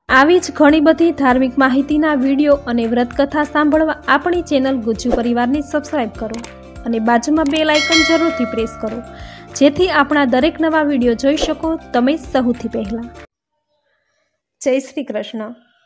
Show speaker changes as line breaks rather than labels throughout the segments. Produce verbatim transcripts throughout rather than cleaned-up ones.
આવી જ ઘણી બધી ધાર્મિક માહિતીના વિડીયો અને વ્રતકથા સાંભળવા આપણી ચેનલ ગુજ્જુ પરિવારને સબસ્ક્રાઇબ કરો અને બાજુમાં બેલ આઇકન જરૂરથી પ્રેસ કરો, જેથી આપણા દરેક નવા વિડીયો જોઈ શકો તમે સૌથી પહેલા। જય શ્રી કૃષ્ણ।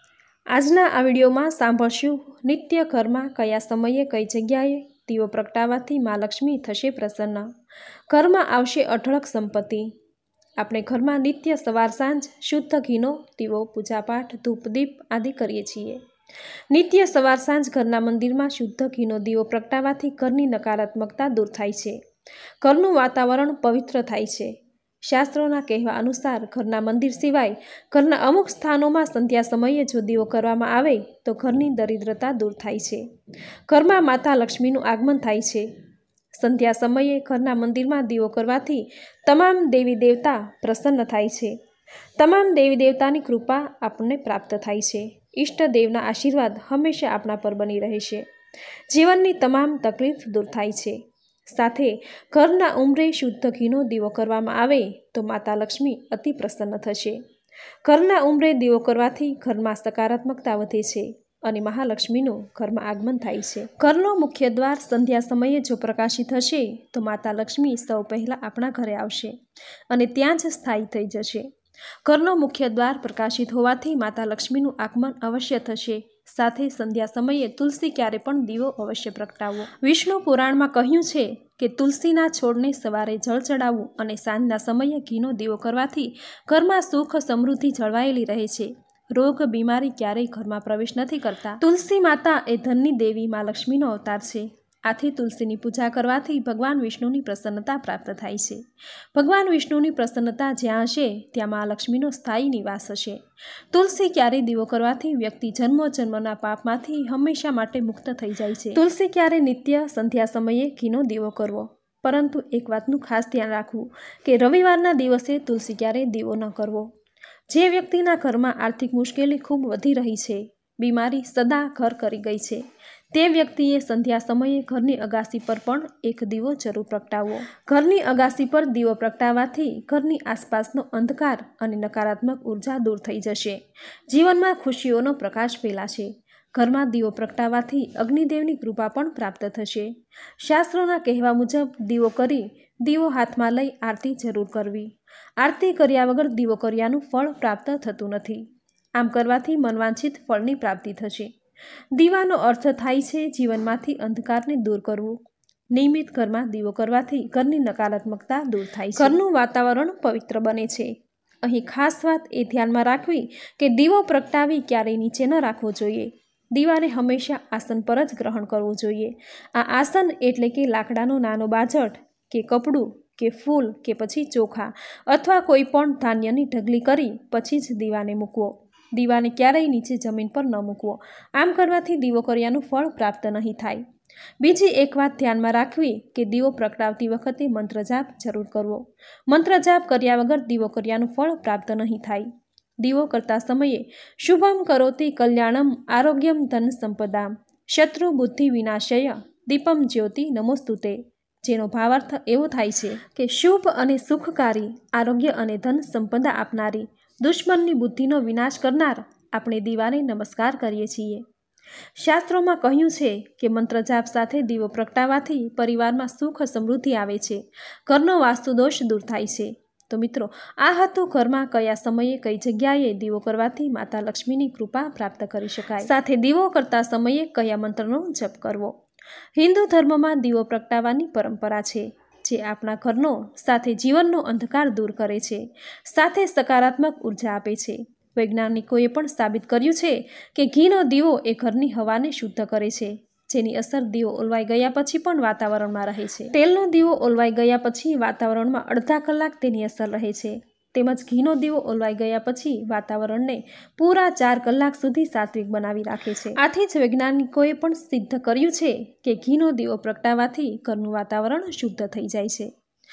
આજના આ વિડીયોમાં સાંભળશું નિત્ય ઘરમાં કયા સમયે કઈ જગ્યાએ દીવો પ્રગટાવવાથી મા લક્ષ્મી થશે પ્રસન્ન, ઘરમાં આવશે અઢળક સંપત્તિ। આપણે ઘરમાં નિત્ય સવાર સાંજ શુદ્ધ ઘીનો દીવો, પૂજાપાઠ, ધૂપ દીપ આદિ કરીએ છીએ। નિત્ય સવાર સાંજ ઘરના મંદિરમાં શુદ્ધ ઘીનો દીવો પ્રગટાવવાથી ઘરની નકારાત્મકતા દૂર થાય છે, ઘરનું વાતાવરણ પવિત્ર થાય છે। શાસ્ત્રોના કહેવા અનુસાર ઘરના મંદિર સિવાય ઘરના અમુક સ્થાનોમાં સંધ્યા સમયે જો દીવો કરવામાં આવે તો ઘરની દરિદ્રતા દૂર થાય છે, ઘરમાં માતા લક્ષ્મીનું આગમન થાય છે। સંધ્યા સમયે ઘરના મંદિરમાં દીવો કરવાથી તમામ દેવી દેવતા પ્રસન્ન થાય છે, તમામ દેવી દેવતાની કૃપા આપણને પ્રાપ્ત થાય છે, ઈષ્ટદેવના આશીર્વાદ હંમેશા આપણા પર બની રહે છે, જીવનની તમામ તકલીફ દૂર થાય છે। સાથે ઘરના ઉંબરે શુદ્ધ ઘીનો દીવો કરવામાં આવે તો માતા લક્ષ્મી અતિ પ્રસન્ન થશે। ઘરના ઉંબરે દીવો કરવાથી ઘરમાં સકારાત્મકતા વધે છે અને મહાલક્ષ્મીનું ઘરમાં આગમન થાય છે। ઘરનો મુખ્ય દ્વાર સંધ્યા સમયે જો પ્રકાશિત હશે તો માતા લક્ષ્મી સૌ પહેલાં આપણા ઘરે આવશે અને ત્યાં જ સ્થાયી થઈ જશે। ઘરનો મુખ્ય દ્વાર પ્રકાશિત હોવાથી માતા લક્ષ્મીનું આગમન અવશ્ય થશે। સાથે સંધ્યા સમયે તુલસી ક્યારે પણ દીવો અવશ્ય પ્રગટાવવો। વિષ્ણુ પુરાણમાં કહ્યું છે કે તુલસીના છોડને સવારે જળ ચડાવવું અને સાંજના સમયે ઘીનો દીવો કરવાથી ઘરમાં સુખ સમૃદ્ધિ જળવાયેલી રહે છે, રોગ બીમારી ક્યારેય ઘરમાં પ્રવેશ નથી કરતા। તુલસી માતા એ ધનની દેવી મા લક્ષ્મીનો અવતાર છે, આથી તુલસીની પૂજા કરવાથી ભગવાન વિષ્ણુની પ્રસન્નતા પ્રાપ્ત થાય છે। ભગવાન વિષ્ણુની પ્રસન્નતા જ્યાં હશે ત્યાં મા લક્ષ્મીનો સ્થાયી નિવાસ હશે। તુલસી ક્યારે દીવો કરવાથી વ્યક્તિ જન્મો જન્મના પાપમાંથી હંમેશા માટે મુક્ત થઈ જાય છે। તુલસી ક્યારે નિત્ય સંધ્યા સમયે ઘીનો દીવો કરવો, પરંતુ એક વાતનું ખાસ ધ્યાન રાખવું કે રવિવારના દિવસે તુલસી ક્યારે દીવો ન કરવો। જે વ્યક્તિના ઘરમાં આર્થિક મુશ્કેલી ખૂબ વધી રહી છે, બીમારી સદા ઘર કરી ગઈ છે, તે વ્યક્તિએ સંધ્યા સમયે ઘરની અગાસી પર પણ એક દીવો જરૂર પ્રગટાવવો। ઘરની અગાસી પર દીવો પ્રગટાવવાથી ઘરની આસપાસનો અંધકાર અને નકારાત્મક ઉર્જા દૂર થઈ જશે, જીવનમાં ખુશીઓનો પ્રકાશ ફેલાશે। ઘરમાં દીવો પ્રગટાવવાથી અગ્નિદેવની કૃપા પણ પ્રાપ્ત થશે। શાસ્ત્રોના કહેવા મુજબ દીવો કરી દીવો હાથમાં લઈ આરતી જરૂર કરવી। આરતી કર્યા વગર દીવો કર્યાનું ફળ પ્રાપ્ત થતું નથી, આમ કરવાથી મનવાંછિત ફળની પ્રાપ્તિ થશે। દીવાનો અર્થ થાય છે જીવનમાંથી અંધકારને દૂર કરવું। નિયમિત ઘરમાં દીવો કરવાથી ઘરની નકારાત્મકતા દૂર થાય છે, ઘરનું વાતાવરણ પવિત્ર બને છે। અહીં ખાસ વાત એ ધ્યાનમાં રાખવી કે દીવો પ્રગટાવી ક્યારેય નીચે ન રાખવો જોઈએ, દીવાને હંમેશા આસન પર જ ગ્રહણ કરવું જોઈએ। આ આસન એટલે કે લાકડાનો નાનો બાજટ કે કપડું કે ફૂલ કે પછી ચોખા અથવા કોઈ પણ ધાન્યની ઢગલી કરી પછી જ દીવાને મૂકવો। દીવાને ક્યારેય નીચે જમીન પર ન મૂકવો, આમ કરવાથી દીવો કર્યાનું ફળ પ્રાપ્ત નહીં થાય। બીજી એક વાત ધ્યાનમાં રાખવી કે દીવો પ્રગટાવતી વખતે મંત્ર જાપ જરૂર કરવો, મંત્ર જાપ કર્યા વગર દીવો કર્યાનું ફળ પ્રાપ્ત નહીં થાય। દીવો કરતા સમયે શુભમ કરોતિ કલ્યાણમ આરોગ્યમ ધન સંપદામ શત્રુ બુદ્ધિ વિનાશય દીપમ જ્યોતિ નમોસ્તુતે, જેનો ભાવાર્થ એવો થાય છે કે શુભ અને સુખકારી, આરોગ્ય અને ધન સંપદા આપનારી, દુશ્મનની બુદ્ધિનો વિનાશ કરનાર આપણે દીવાને નમસ્કાર કરીએ છીએ। શાસ્ત્રોમાં કહ્યું છે કે મંત્ર જાપ સાથે દીવો પ્રગટાવવાથી પરિવારમાં સુખ સમૃદ્ધિ આવે છે, ઘરનો વાસ્તુદોષ દૂર થાય છે। તો મિત્રો, આ હતું ઘરમાં કયા સમયે કઈ જગ્યાએ દીવો કરવાથી માતા લક્ષ્મીની કૃપા પ્રાપ્ત કરી શકાય, સાથે દીવો કરતા સમયે કયા મંત્રનો જપ કરવો। હિન્દુ ધર્મમાં દીવો પ્રગટાવવાની પરંપરા છે, જે આપણા ઘરનો સાથે જીવનનો અંધકાર દૂર કરે છે, સાથે સકારાત્મક ઉર્જા આપે છે। વૈજ્ઞાનિકોએ પણ સાબિત કર્યું છે કે ઘીનો દીવો એ ઘરની હવાને શુદ્ધ કરે છે, જેની અસર દીવો ઓલવાઈ ગયા પછી પણ વાતાવરણમાં રહે છે। તેલનો દીવો ઓલવાઈ ગયા પછી વાતાવરણમાં અડધા કલાક તેની અસર રહે છે, તેમજ ઘીનો દીવો ઓલવાઈ ગયા પછી વાતાવરણને પૂરા ચાર કલાક સુધી સાત્વિક બનાવી રાખે છે। આથી જ વૈજ્ઞાનિકોએ પણ સિદ્ધ કર્યું છે કે ઘીનો દીવો પ્રગટાવવાથી ઘરનું વાતાવરણ શુદ્ધ થઈ જાય છે।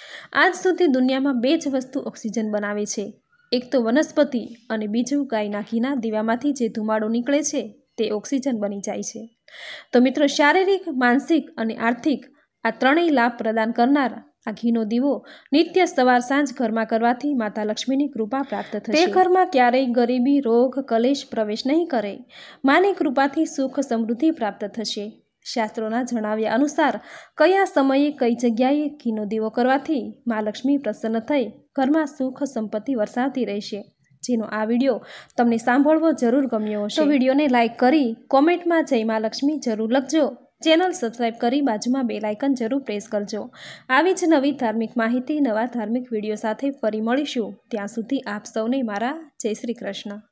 આજ સુધી દુનિયામાં બે જ વસ્તુ ઓક્સિજન બનાવે છે, એક તો વનસ્પતિ અને બીજું ગાયના ઘીના દીવામાંથી જે ધુમાડો નીકળે છે તે ઓક્સિજન બની જાય છે। તો મિત્રો, શારીરિક, માનસિક અને આર્થિક આ ત્રણેય લાભ પ્રદાન કરનાર આ ઘીનો દીવો નિત્ય સવાર સાંજ ઘરમાં કરવાથી માતા લક્ષ્મીની કૃપા પ્રાપ્ત થશે. તે ઘરમાં ક્યારેય ગરીબી, રોગ, કલેશ પ્રવેશ નહીં કરે. માની કૃપાથી સુખ સમૃદ્ધિ પ્રાપ્ત થશે. શાસ્ત્રોના જણાવ્યા અનુસાર કયા સમયે કઈ જગ્યાએ ઘીનો દીવો કરવાથી મા લક્ષ્મી પ્રસન્ન થઈ ઘરમાં સુખ સંપત્તિ વરસાવતી રહેશે. જેનો આ વિડીયો તમને સાંભળવો જરૂર ગમ્યો હશે તો વિડીયોને લાઇક કરી કોમેન્ટમાં જય મા લક્ષ્મી જરૂર લખજો. ચેનલ સબસ્ક્રાઈબ કરી બાજુમાં બેલ આઇકન જરૂર પ્રેસ કરજો. આવી જ નવી ધાર્મિક માહિતી, નવા ધાર્મિક વિડીયો સાથે ફરી મળીશું. ત્યાં સુધી આપ સૌને મારા જય શ્રી કૃષ્ણ.